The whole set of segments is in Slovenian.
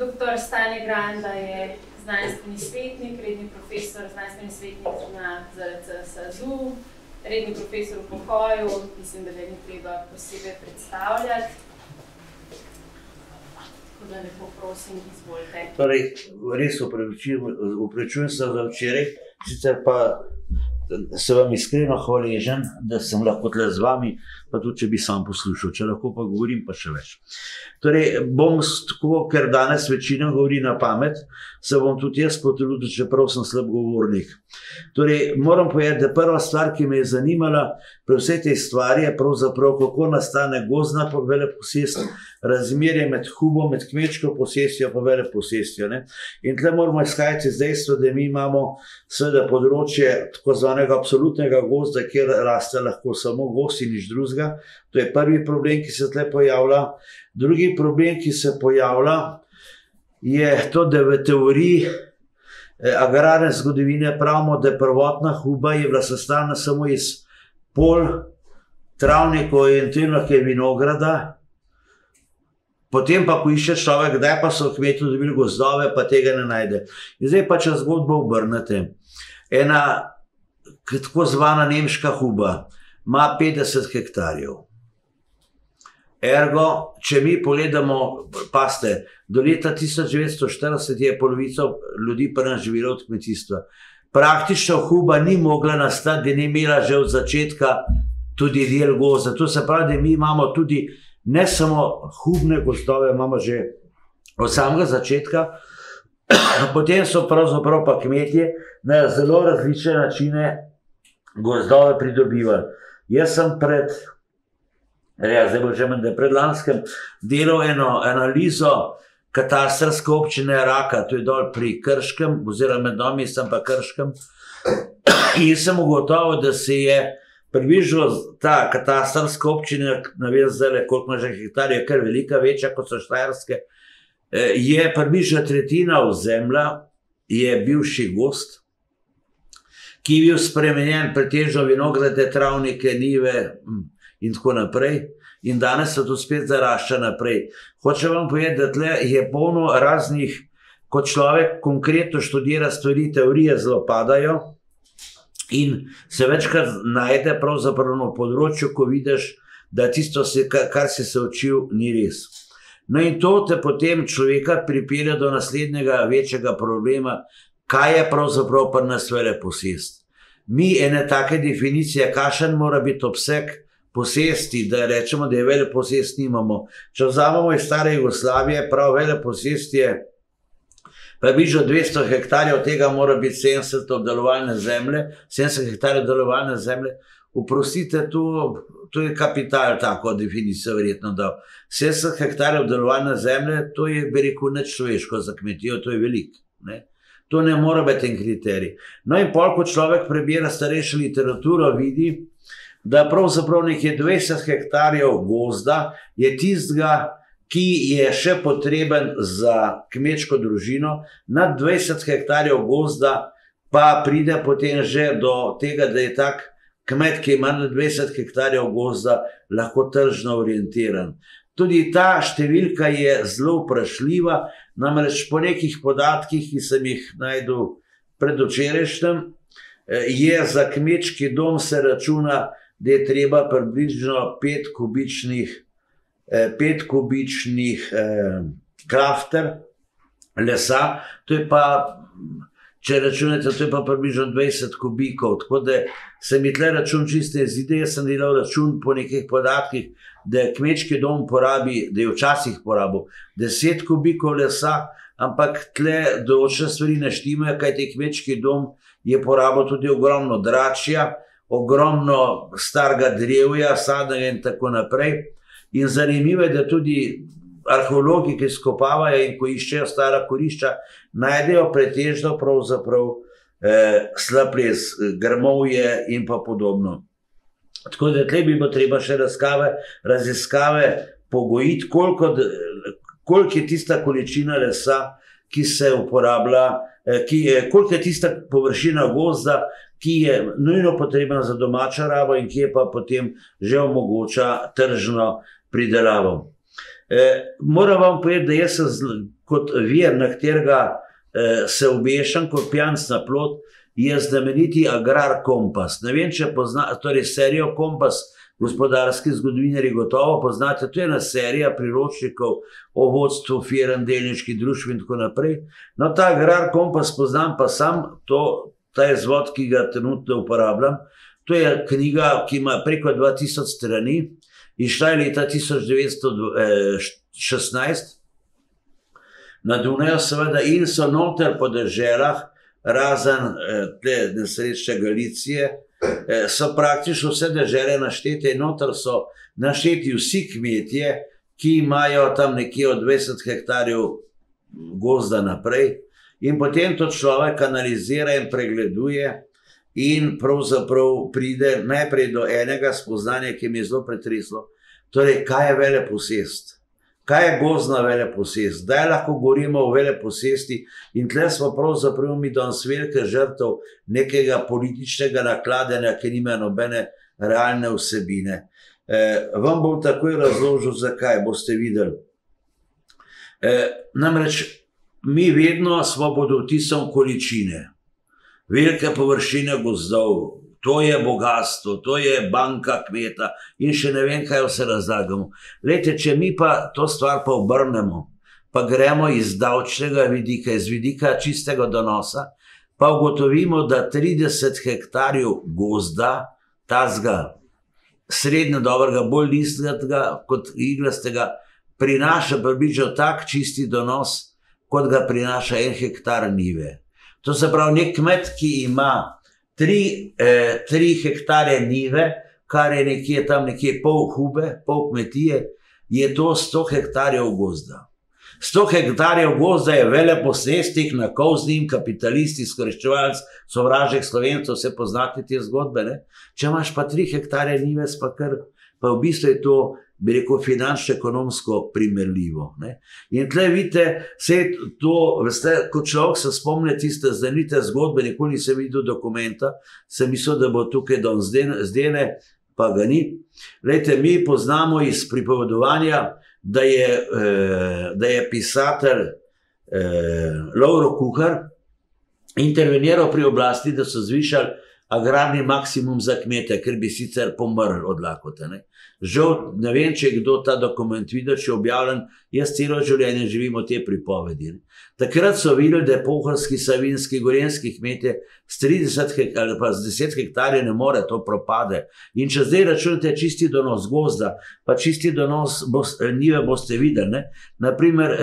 Dr. Stane Granda je znanstveni svetnik, redni profesor, znanstveni svetnik na ZRC SAZU, redni profesor v pokoju, mislim, da ni treba posebej predstavljati. Tako da lepo prosim, izvolite. Torej, res upravičujem se za včeraj, sicer pa se vam iskreno hvaležen, da sem lahko tle z vami, pa tudi če bi sam poslušal, če lahko pa govorim, pa še več. Torej, bom tako, ker danes večina govori na pamet, se bom tudi jaz potrudil, čeprav sem slab govornik. Torej, moram povedati, da prva stvar, ki me je zanimala pri vsej tej stvari, je pravzaprav, kako nastane gozdna veleposest, razmerje med Hubo, med kmečko posestjo pa veleposestjo. In tle moramo izhajati z dejstva, da mi imamo seveda področje tako zvanega absolutnega gozda, kjer raste lahko samo gozd in nič drugega. To je prvi problem, ki se tle pojavlja. Drugi problem, ki se pojavlja, je to, da v teoriji agrarne zgodovine pravimo, da prvotna Huba je bila sestavljena samo iz pol, travnikov in vinograda. Potem pa poišče človek, kdaj pa so kmetje dobili gozdove, pa tega ne najde. In zdaj pa, če zgodbo obrnete. Ena tako zvana nemška Huba ima 50 hektarjev. Ergo, če mi pogledamo, paste, do leta 1940 je polovica ljudi pri nas živela od kmetijstva. Praktično Huba ni mogla nastati, da ni imela že od začetka tudi del gozda. To se pravi, da mi imamo tudi ne samo hubne gozdove, imamo že od samega začetka, potem so pravzaprav pa kmetje na zelo različne načine gozdove pridobivali. Jaz sem predlanskem delal eno analizo katastrske občine Raka, to je dol pri Krškem, oziroma med nami sem pa Krškem, in sem ugotovil, da se je približno ta katastrska občina, ne vem zdaj, koliko ima že hektarjev, kar velika, večja kot so štajerske, je približno tretjina ozemlja je bivši gozd, ki je bil spremenjen pretežno vinograde, travnike, njive in tako naprej. In danes se to spet zarašča naprej. Hočem vam povedati, da tle je polno raznih, kot človek konkretno študira stvari, teorije zelo padajo in se večkrat najde pravzaprav na področju, ko vidiš, da tisto, kar si se učil, ni res. No in to te potem človeka pripelje do naslednjega večjega problema, kaj je pravzaprav pri nas veleposest. Mi ene take definicije, kakšen mora biti obseg posesti, da rečemo, da je veleposest nimamo. Če vzamemo iz stare Jugoslavije, prav veleposest je približno 200 hektarjev, tega mora biti 70 obdelovalne zemlje, 70 hektarjev obdelovalne zemlje. Oprostite, to je kapital, tako definicijo verjetno dal. 70 hektarjev obdelovalne zemlje, to je, bi rekel, nič človeško za kmetijo, to je veliko. To ne mora biti en kriterij. No in pol, ko človek prebira starejšo literaturo, vidi, da pravzaprav nekje 20 hektarjev gozda je tistega, ki je še potreben za kmečko družino, nad 20 hektarjev gozda pa pride potem že do tega, da je tak kmet, ki ima nad 20 hektarjev gozda, lahko tržno orientiran. Tudi ta številka je zelo vprašljiva, namreč po nekih podatkih, ki sem jih najdel predvčerajšnjem, je za kmečki dom se računa, da je treba približno 5 kubičnih klafter lesa, to je pa, če računate, to je pa približno 20 kubikov, tako da se mi tle račun čiste izide, jaz sem delal račun po nekih podatkih, da kmečki dom porabi, da je včasih porabil 10 kubikov lesa, ampak tle določene stvari ne štimajo, kajti kmečki dom je porabil tudi ogromno dračja, ogromno starega drevja, sadnega in tako naprej. In zanimivo je, da tudi arheologi, ki skopavajo in ko iščejo stara kurišča, najdejo pretežno pravzaprav slab les, grmovje in pa podobno. Tako da tle bi bilo treba še raziskave pogojiti, koliko je tista količina lesa, ki se uporablja, koliko je tista površina gozda, ki je nujno potrebna za domačo rabo in ki je pa potem že omogoča tržno pridelavo. Moram vam povedati, da jaz sem kot vir, na katerega se obešam kot pijanec na plot, je znameniti Agrar kompas. Ne vem, če poznate, torej serijo Kompas, gospodarski zgodovinarji gotovo poznate, to je ena serija priročnikov o vodstvu firm, delniških družb in tako naprej. No, ta Agrar kompas poznam pa sam, ta izvod, ki ga trenutno uporabljam, to je knjiga, ki ima preko 2000 strani, izšla je leta 1916 na Dunaju, seveda, in so noter po deželah, razen te nesrečne Galicije, so praktično vse dežele naštete in noter so našteti vsi kmetje, ki imajo tam nekje od 20 hektarjev gozda naprej, in potem to človek analizira in pregleduje in pravzaprav pride najprej do enega spoznanja, ki mi je zelo pretreslo. Torej, kaj je veleposest? Kaj je gozdna veleposest? Zdaj lahko govorimo o veleposesti in tle smo pravzaprav mi danes velike žrtev nekega političnega nakladanja, ki nima nobene realne vsebine. Vam bom takoj razložil, zakaj, boste videli. Namreč, mi vedno smo pod vtisom količine, velike površine gozdov, to je bogatstvo, to je banka kmeta in še ne vem, kaj vse razlagamo. Glejte, če mi pa to stvar pa obrnemo, pa gremo iz davčnega vidika, iz vidika čistega donosa, pa ugotovimo, da 30 hektarjev gozda, tazga srednje dobrega, bolj listnega kot iglastega, prinaša približno tak čisti donos, kot ga prinaša 1 hektar njive. To se pravi, nek kmet, ki ima 3 hektarje njive, kar je nekje pol hube, pol kmetije, je to 100 hektarjev gozda. 100 hektarjev gozda je veleposest, teh z njim, kapitalist, izkoriščevalec, sovražnik Slovencev, vse poznate te zgodbe, ne? Če imaš pa 3 hektarje njive, pa v bistvu je to, bi rekel, finančno-ekonomsko primerljivo. In tle vidite, vse to, veste, ko človek se spomne tiste znanite zgodbe, nikoli nisem videl dokumenta, sem mislil, da bo tukaj don zdene, pa ga ni. Glejte, mi poznamo iz pripovedovanja, da je pisatelj Lovro Kuhar interveniral pri oblasti, da so zvišali agrarni maksimum za kmete, ker bi sicer pomrl od lakote. Žal, ne vem, če je kdo ta dokument videl, če je objavljen, jaz celo življenje živim o te pripovedi. Takrat so videli, da pohorski, savinski, gorenjski kmetje s 30 ali pa z 10 hektarjev ne more, to propade. In če zdaj računate čisti donos gozda, pa čisti donos njive boste videli. Naprimer,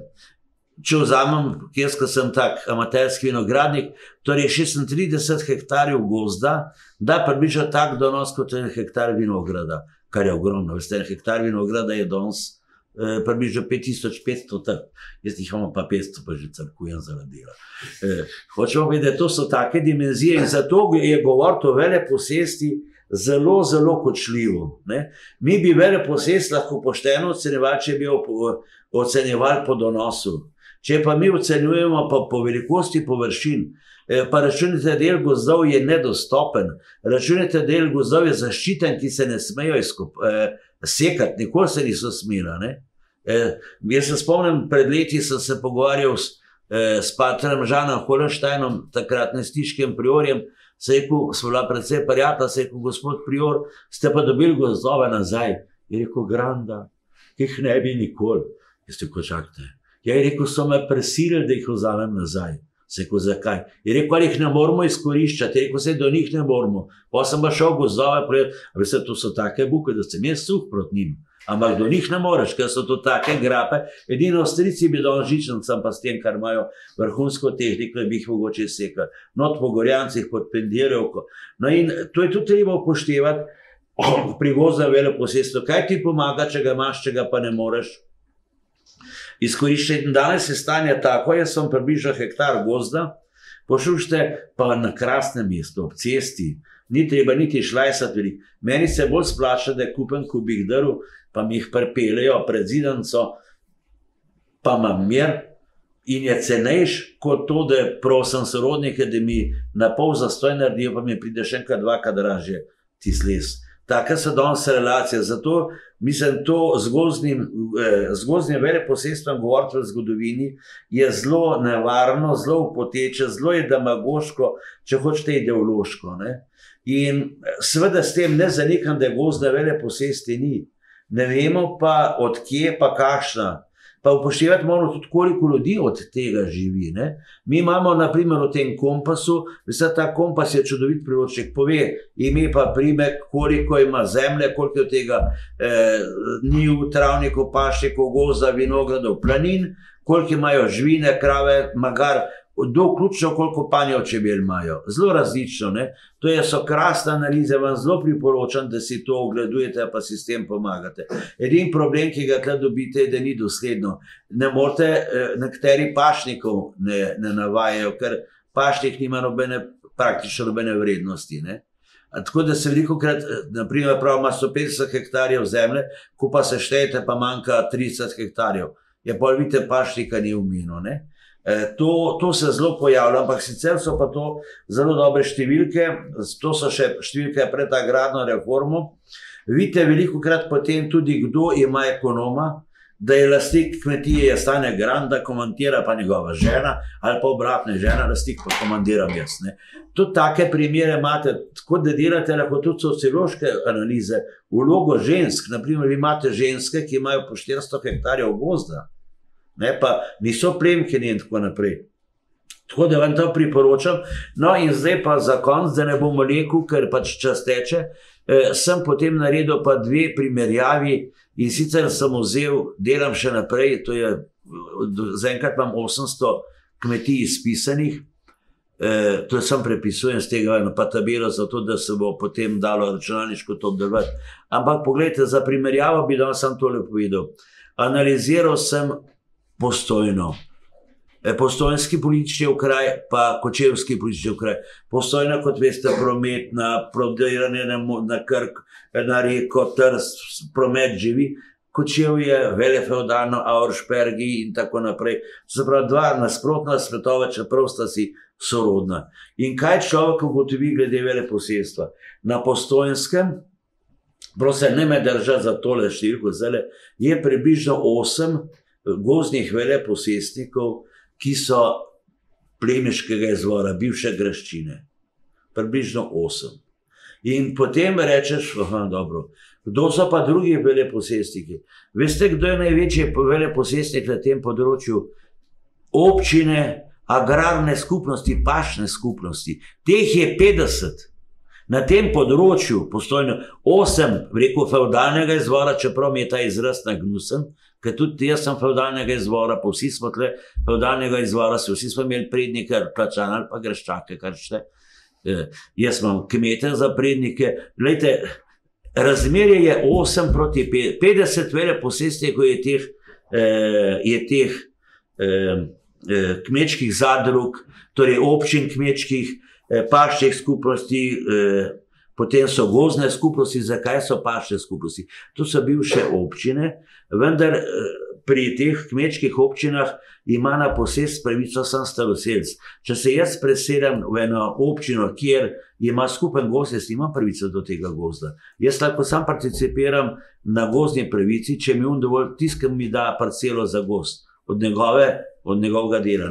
če vzamem, jaz, ko sem tak amaterski vinogradnik, torej 36 hektarjev gozda, da približno tak donos kot 1 hektar vinograda, kar je ogromno. Veste, 1 hektar vinograda je danes približno 5500 tak. Jaz jih imam pa 500, pa že crkujem zaradi dela. Hočemo vedeti, to so take dimenzije in zato je govoriti o veleposesti zelo, zelo kočljivo. Mi bi veleposest lahko pošteno ocenjevali, če bi ocenjevali po donosu. Če pa mi ocenjujemo po velikosti površin, pa računite, del gozdov je nedostopen, računite, del gozdov je zaščiten, ki se ne smejo sekati, nikoli se niso smela. Jaz se spomnim, pred leti sem se pogovarjal s patrem Žanom Holensteinom, takratnim stiškim priorjem, se rekel, smo bila predvsej prijatelja, se rekel, gospod prior, ste pa dobili gozdove nazaj. Je rekel, granda, ki jih ne bi nikoli. Jaz rekel, čakajte. Je rekel, so me prisilili, da jih vzamem nazaj. Se rekel, zakaj? Je rekel, ali jih ne moramo izkoriščati. Je rekel, se do njih ne moramo. Pa sem pa šel gozdove, a veste, to so take buke, da sem jaz suh proti njim. Ampak do njih ne moreš, ker so to take grape. Edino Avstrijci bi dal žičnicam, pa s tem, kar imajo vrhunsko tehniko, bi jih mogoče sekali. Not po Gorjancih, pod Pendirjevko. No in to je tudi treba upoštevati pri gozdnem veleposestvu. Kaj ti pomaga, če ga imaš, če ga pa ne moreš izkoriščati? Danes je stanje tako, jaz sem približno hektar gozda, pošušte pa na krasnem mestu, ob cesti, ni treba niti šlajsati veliko. Meni se bolj splača, da kupim kubik drv, pa mi jih pripeljejo pred zidanco, pa imam mir in je cenejš kot to, da prosim sorodnike, da mi na pol zastoj naredijo, pa mi pride še enkrat 2-krat dražje tis les. Taka so danes relacije. Zato mislim, to z gozdnim veleposestvom govoriti v zgodovini je zelo nevarno, zelo upoteče, zelo je demagoško, če hočete ideološko. Ne? In seveda s tem ne zanikam, da gozdne veleposesti ni. Ne vemo pa od kje pa kakšna. Pa upoštevati moramo tudi, koliko ljudi od tega živi. Ne? Mi imamo, na primer, v tem kompasu, vse ta kompas je čudovit priročnik, pove ime pa primek, koliko ima zemlje, koliko je od tega njiv, travnikov, pašnikov, gozda, vinogradov, planin, koliko imajo živine, krave, magar, do vključno koliko panjev čebel imajo. Zelo različno. Ne? To so krasne analize, vam zelo priporočam, da si to ogledujete, pa si s tem pomagate. Edini problem, ki ga tukaj dobite, je, da ni dosledno. Ne morete, nekateri pašnikov ne navajajo, ker pašnik nima praktično nobene vrednosti. Ne? Tako da se velikokrat, naprimer, prav ima 150 hektarjev zemlje, ko pa se štejete, pa manjka 30 hektarjev. Ja, pol vidite, pašnika ni umino. To se zelo pojavlja, ampak sicer so pa to zelo dobre številke, to so še številke pred agrarno reformo. Vidite velikokrat potem tudi, kdo ima ekonoma, da je lastnik kmetije Stane Grant, da komandira pa njegova žena, ali pa obratne žena, lastnik pa komandiram jaz. Tudi take primere imate, tako da delate lahko tudi sociološke analize, vlogo žensk, naprimer vi imate ženske, ki imajo po 400 hektarjev gozda, pa niso plemkini in tako naprej. Tako da vam to priporočam. No in zdaj pa za konc, da ne bomo rekel, ker pač čas teče, sem potem naredil pa dve primerjavi in sicer sem vzel, delam še naprej, to je, zaenkrat imam 800 kmetij izpisanih, to sem prepisujem z tega eno pa tabelo, zato da se bo potem dalo računalniško to obdelovati. Ampak pogledajte, za primerjavo bi danes sam tole povedal. Analiziral sem Postojno. Postojnski politični okraj, pa kočevski politični okraj. Postojna, kot veste, prometna, prodiranje na Krk, na reko, Trst, promet živi. Kočev je velefeudalno, Auerspergi in tako naprej. Se pravi, dva nasprotna svetova, čeprav sta si sorodna. In kaj človek ugotovi glede veleposestva? Na Postojnskem, prosim, ne me držati za tole številko, je približno 8 gozdnih veleposestnikov, ki so plemiškega izvora, bivše graščine. Približno 8. In potem rečeš, dobro, kdo so pa drugi veleposestniki? Veste, kdo je največji veleposestnik na tem področju? Občine, agrarne skupnosti, pašne skupnosti. Teh je 50. Na tem področju, Postojno, 8, rekel, feudalnega izvora, čeprav mi je ta izraz nagnusen, ker tudi jaz sem feudalnega izvora, pa vsi smo tle feudalnega izvora, vsi smo imeli prednike, plačane ali pa graščake, kar šte. Jaz imam kmete za prednike. Glejte, razmerje je 8 proti 5. 50 veleposestnikov je teh kmečkih zadrug, torej občin kmečkih, paščih skupnosti, potem so gozdne skupnosti. Zakaj so pašče skupnosti? To so bivše občine, vendar pri teh kmečkih občinah ima na posest pravico sam staroselc. Če se jaz preselim v eno občino, kjer ima skupen gozd, jaz nimam pravico do tega gozda. Jaz lahko sam participiram na gozdni pravici, če mi on dovolj tiskam, mi da parcelo za gozd od njegovega dela.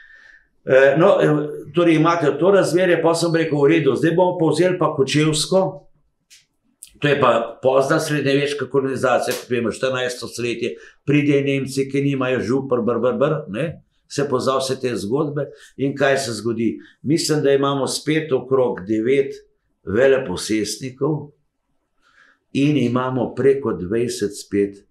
No, torej imate to razmerje, pa sem rekel, v redu, zdaj bomo povzeli pa kočevsko, to je pa pozna srednjeveška kolonizacija, kot vemo, 14. stoletje, pridejo Nemci, ki nimajo župr, se pozna vse te zgodbe in kaj se zgodi. Mislim, da imamo spet okrog 9 veleposestnikov in imamo preko 20 spet,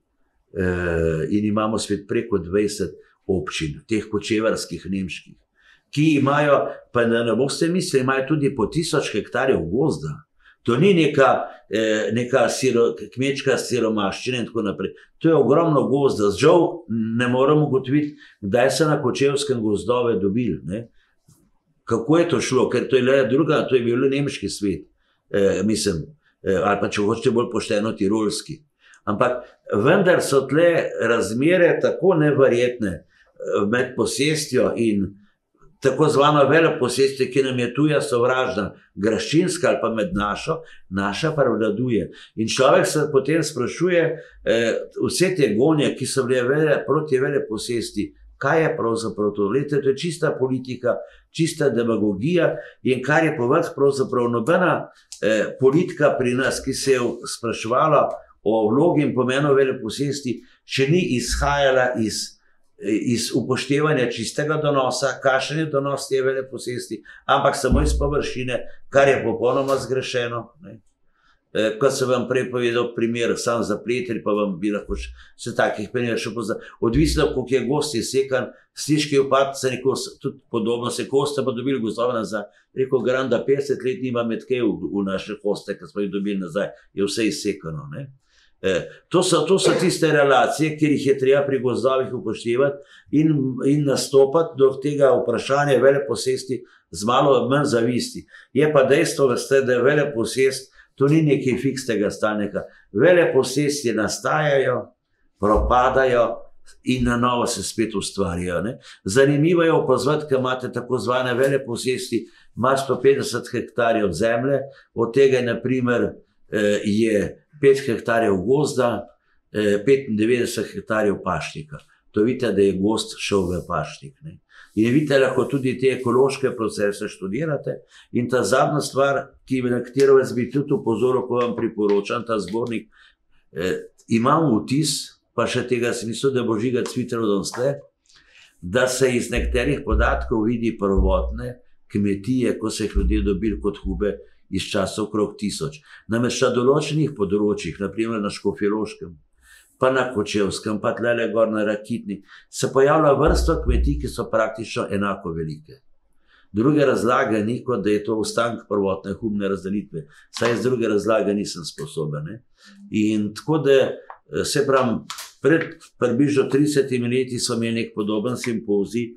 preko 20 občin, teh kočevarskih nemških, ki imajo, pa ne boste mislili, imajo tudi po 1000 hektarjev gozda. To ni neka kmečka siromaščina in tako naprej. To je ogromno gozda. Žal ne moramo ugotoviti, kdaj so na kočevskem gozdove dobili. Kako je to šlo? Ker to je druga, to je bil nemški svet. Mislim, ali pa če hočete bolj pošteno tirolski. Ampak vendar so tle razmere tako neverjetne med posestjo in tako zvano veleposestje, ki nam je tuja sovražna, graščinska ali pa med naša pa vladuje. In človek se potem sprašuje, vse te gonje, ki so bile proti veleposesti, kaj je pravzaprav to? Glejte, to je čista politika, čista demagogija in kar je povrh pravzaprav nobena politika pri nas, ki se je spraševala o vlogi in pomenu veleposesti, še ni izhajala iz upoštevanja čistega donosa, kakšen je donos te veleposesti, ampak samo iz površine, kar je popolnoma zgrešeno. Kot sem vam prej povedal primer, sam zapletri, pa vam bi lahko še takih primerov še poznal. Odvisno, koliko je gost izsekan, sliški upad, tudi podobno se koste pa dobili gozdove nazaj. Rekel, Granda 50 let nima medke v naše koste, ki smo jih dobili nazaj, je vse izsekano. To so tiste relacije, kjer jih je treba pri gozdovih upoštevati in nastopati do tega vprašanja veleposesti z malo manj zavisti. Je pa dejstvo, da je veleposest, to ni nekaj fiksnega stalnega. Veleposesti nastajajo, propadajo in na novo se spet ustvarjajo. Zanimivo je opazovati, ker imate tako zvane veleposesti, ima 150 hektarjev zemlje, od tega na primer je 5 hektarjev gozda, 95 hektarjev pašnika. To vidite, da je gozd šel v pašnik. In vidite, lahko tudi te ekološke procese študirate. In ta zadnja stvar, na katero vas bi tudi upozoril, ko vam priporočam ta zbornik, imam vtis, pa še tega si mislil, da bo Žiga Cvitalo dansle, da se iz nekaterih podatkov vidi prvotne kmetije, ko se jih ljudje dobili kot hube iz časa okrog 1000. Namreč na določenih področjih, naprimer na Škofjeloškem, pa na Kočevskem, pa tlele gor na Rakitni, se pojavlja vrsto kmetij, ki so praktično enako velike. Druge razlage ni, kot da je to ostank prvotne humne razdelitve. Saj iz druge razlage nisem sposoben. In tako da, se pravim, pred približno 30 leti so imeli nek podoben simpozij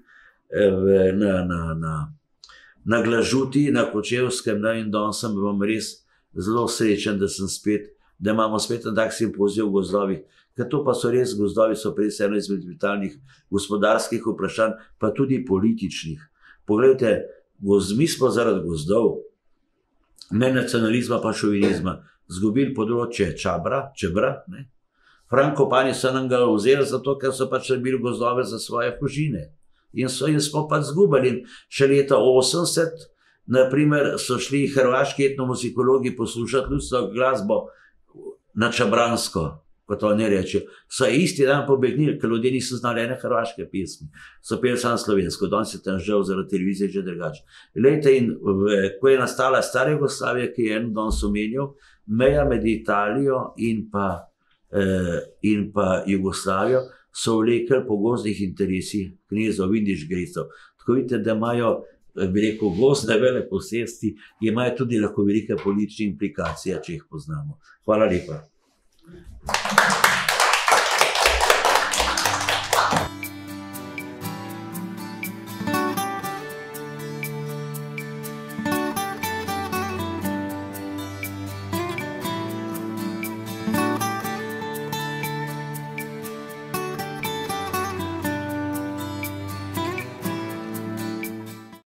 na Glažuti, na Kočevskem, in danes sem vam res zelo srečen, da imamo spet en tak simpozij v gozdovih, ker to pa so res gozdovi, so res eno izmed vitalnih gospodarskih vprašanj, pa tudi političnih. Poglejte, mi smo zaradi gozdov, ne nacionalizma pa šovinizma, zgubili področje čebra. Frankopani so nam ga vzeli zato, ker so pač rabili gozdove za svoje kožine. In smo pač zgubili. In še leta 80, naprimer, so šli hrvaški etnomuzikologi poslušati ljudsko glasbo na čabransko, kot oni rečejo. So isti dan pobegnili, ker ljudje niso znali ene hrvaške pesmi. So peli samo slovensko, danes je tam žal zaradi televizije že drugače. Glejte, in ko je nastala stara Jugoslavija, ki je en danes omenil, meja med Italijo in pa Jugoslavijo so vlekli po gozdnih interesih knezov Vindiš-Grecov. Tako vidite, da imajo, bi rekel, gozdne veleposesti, imajo tudi lahko velike politične implikacije, če jih poznamo. Hvala lepa.